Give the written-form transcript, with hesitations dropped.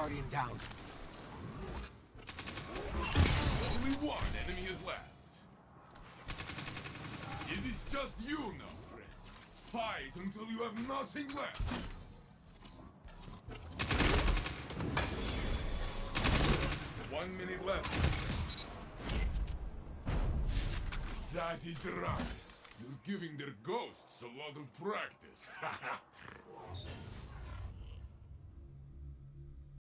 Guardian down. Only one enemy is left. It is just you now, friend. Fight until you have nothing left. One minute left. That is right. You're giving their ghosts a lot of practice.